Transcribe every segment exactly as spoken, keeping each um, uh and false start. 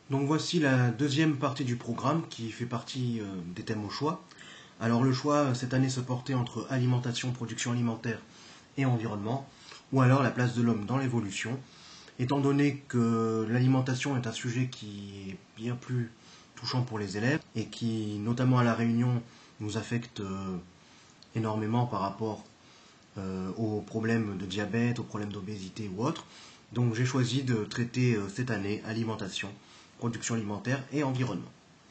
Donc voici la deuxième partie du programme qui fait partie euh, des thèmes au choix. Alors le choix cette année se portait entre alimentation, production alimentaire et environnement, ou alors la place de l'homme dans l'évolution. Étant donné que l'alimentation est un sujet qui est bien plus touchant pour les élèves et qui, notamment à La Réunion, nous affecte euh, énormément par rapport euh, aux problèmes de diabète, aux problèmes d'obésité ou autres. Donc j'ai choisi de traiter euh, cette année alimentation, production alimentaire et environnement.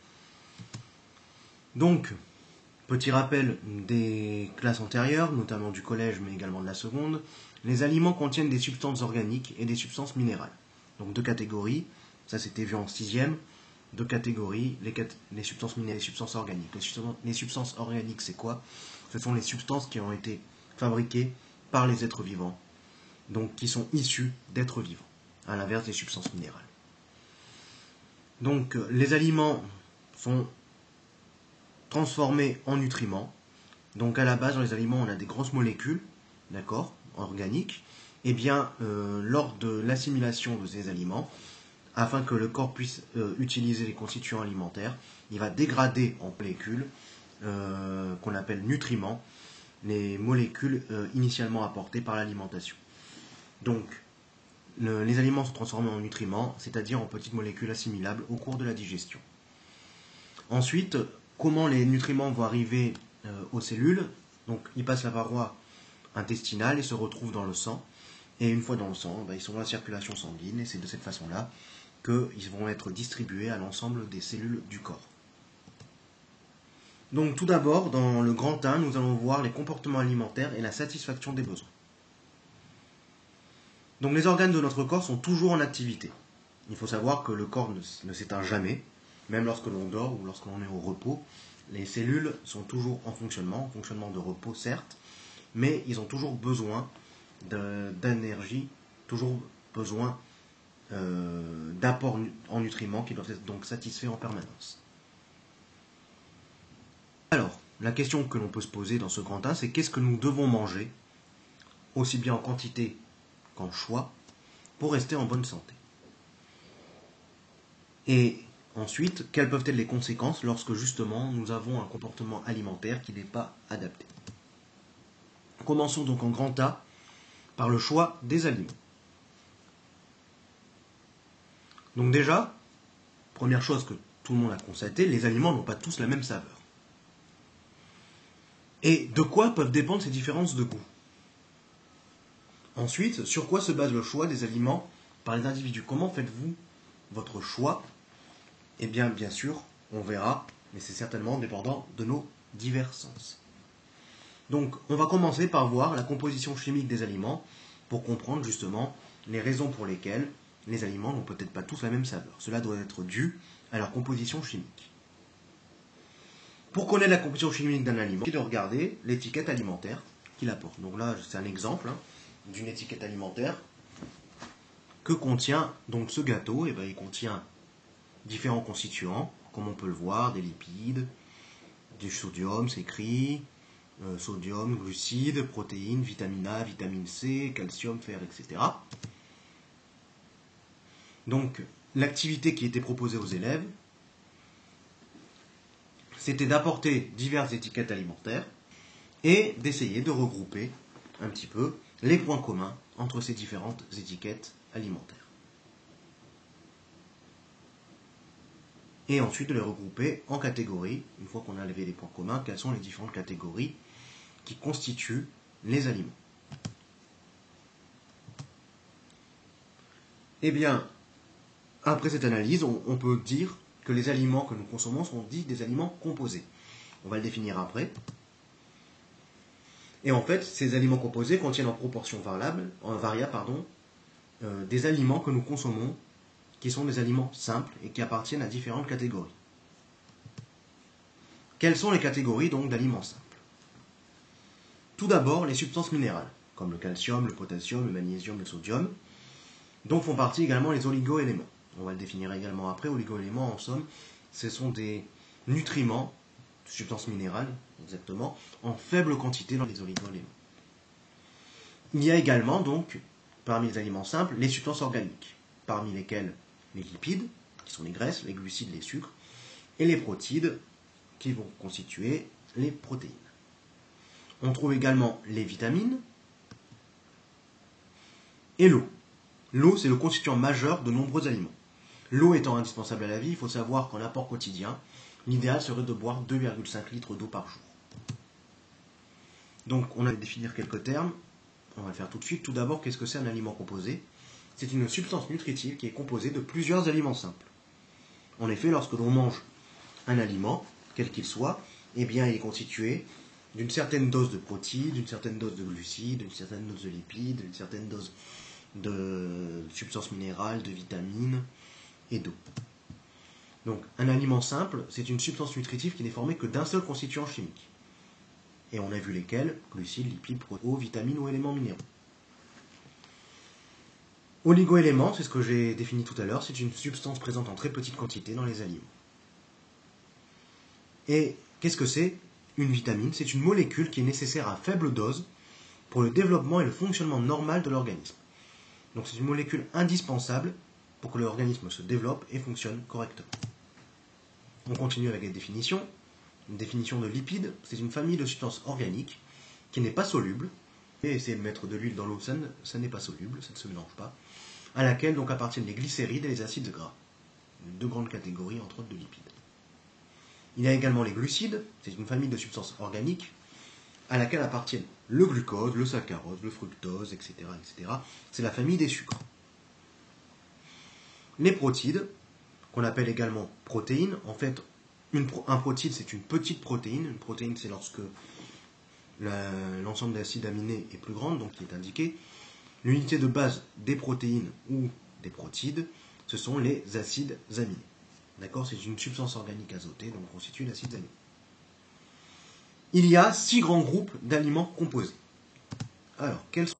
Donc, petit rappel des classes antérieures, notamment du collège mais également de la seconde, les aliments contiennent des substances organiques et des substances minérales. Donc deux catégories, ça c'était vu en sixième, deux catégories, les, cat les substances minérales et les substances organiques. Les substances, les substances organiques c'est quoi? Ce sont les substances qui ont été fabriquées par les êtres vivants, donc qui sont issues d'êtres vivants, à l'inverse des substances minérales. Donc les aliments sont transformés en nutriments. Donc à la base, dans les aliments, on a des grosses molécules, d'accord, organiques. Et bien, euh, lors de l'assimilation de ces aliments, afin que le corps puisse euh, utiliser les constituants alimentaires, il va dégrader en molécules euh, qu'on appelle nutriments, les molécules euh, initialement apportées par l'alimentation. Donc, le, les aliments sont transformés en nutriments, c'est-à-dire en petites molécules assimilables au cours de la digestion. Ensuite, comment les nutriments vont arriver euh, aux cellules? Donc, ils passent la paroi intestinale et se retrouvent dans le sang. Et une fois dans le sang, bah, ils sont dans la circulation sanguine, et c'est de cette façon-là qu'ils vont être distribués à l'ensemble des cellules du corps. Donc, tout d'abord, dans le grand un, nous allons voir les comportements alimentaires et la satisfaction des besoins. Donc, les organes de notre corps sont toujours en activité. Il faut savoir que le corps ne, ne s'éteint jamais, même lorsque l'on dort ou lorsque l'on est au repos. Les cellules sont toujours en fonctionnement, en fonctionnement de repos certes, mais ils ont toujours besoin d'énergie, toujours besoin euh, d'apports en nutriments qui doivent être donc satisfaits en permanence. Alors, la question que l'on peut se poser dans ce grand un, c'est qu'est-ce que nous devons manger, aussi bien en quantité qu'en choix, pour rester en bonne santé. Et ensuite, quelles peuvent être les conséquences lorsque justement nous avons un comportement alimentaire qui n'est pas adapté. Commençons donc en grand A par le choix des aliments. Donc déjà, première chose que tout le monde a constaté, les aliments n'ont pas tous la même saveur. Et de quoi peuvent dépendre ces différences de goût? Ensuite, sur quoi se base le choix des aliments par les individus? Comment faites-vous votre choix? Eh bien, bien sûr, on verra, mais c'est certainement dépendant de nos divers sens. Donc, on va commencer par voir la composition chimique des aliments pour comprendre justement les raisons pour lesquelles les aliments n'ont peut-être pas tous la même saveur. Cela doit être dû à leur composition chimique. Pour connaître la composition chimique d'un aliment, il faut regarder l'étiquette alimentaire qu'il apporte. Donc là, c'est un exemple hein, d'une étiquette alimentaire que contient donc ce gâteau. Et bien, il contient différents constituants, comme on peut le voir, des lipides, du sodium, c'est écrit, euh, sodium, glucides, protéines, vitamine A, vitamine C, calcium, fer, et cetera. Donc, l'activité qui était proposée aux élèves, c'était d'apporter diverses étiquettes alimentaires et d'essayer de regrouper un petit peu les points communs entre ces différentes étiquettes alimentaires. Et ensuite de les regrouper en catégories, une fois qu'on a levé les points communs, quelles sont les différentes catégories qui constituent les aliments. Eh bien, après cette analyse, on, on peut dire que les aliments que nous consommons sont dits des aliments composés. On va le définir après. Et en fait, ces aliments composés contiennent en proportion variable, en variable pardon, euh, des aliments que nous consommons qui sont des aliments simples et qui appartiennent à différentes catégories. Quelles sont les catégories donc d'aliments simples? Tout d'abord, les substances minérales, comme le calcium, le potassium, le magnésium, le sodium, dont font partie également les oligo-éléments. On va le définir également après. Oligo-éléments, en somme, ce sont des nutriments, substances minérales, exactement, en faible quantité dans les oligo-éléments. Il y a également, donc, parmi les aliments simples, les substances organiques, parmi lesquelles les lipides, qui sont les graisses, les glucides, les sucres, et les protides, qui vont constituer les protéines. On trouve également les vitamines et l'eau. L'eau, c'est le constituant majeur de nombreux aliments. L'eau étant indispensable à la vie, il faut savoir qu'en apport quotidien, l'idéal serait de boire deux virgule cinq litres d'eau par jour. Donc, on va définir quelques termes. On va le faire tout de suite. Tout d'abord, qu'est-ce que c'est un aliment composé? C'est une substance nutritive qui est composée de plusieurs aliments simples. En effet, lorsque l'on mange un aliment, quel qu'il soit, eh bien, il est constitué d'une certaine dose de protéines, d'une certaine dose de glucides, d'une certaine dose de lipides, d'une certaine dose de substances minérales, de vitamines et d'eau. Donc, un aliment simple, c'est une substance nutritive qui n'est formée que d'un seul constituant chimique. Et on a vu lesquels: glucides, lipides, protéines, vitamines ou éléments minéraux. Oligoéléments, c'est ce que j'ai défini tout à l'heure, c'est une substance présente en très petite quantité dans les aliments. Et qu'est-ce que c'est une vitamine? C'est une molécule qui est nécessaire à faible dose pour le développement et le fonctionnement normal de l'organisme. Donc c'est une molécule indispensable pour que l'organisme se développe et fonctionne correctement. On continue avec les définitions. Une définition de lipides, c'est une famille de substances organiques qui n'est pas soluble. Et essayer de mettre de l'huile dans l'eau, ça, ça n'est pas soluble, ça ne se mélange pas. À laquelle donc appartiennent les glycérides et les acides gras. Deux grandes catégories entre autres de lipides. Il y a également les glucides, c'est une famille de substances organiques à laquelle appartiennent le glucose, le saccharose, le fructose, et cetera, et cetera. C'est la famille des sucres. Les protides, qu'on appelle également protéines, en fait, une, un protide, c'est une petite protéine. Une protéine, c'est lorsque l'ensemble des acides aminés est plus grande, donc qui est indiqué. L'unité de base des protéines ou des protides, ce sont les acides aminés. D'accord? C'est une substance organique azotée, donc constituée d'acides aminés. Il y a six grands groupes d'aliments composés. Alors, quels sont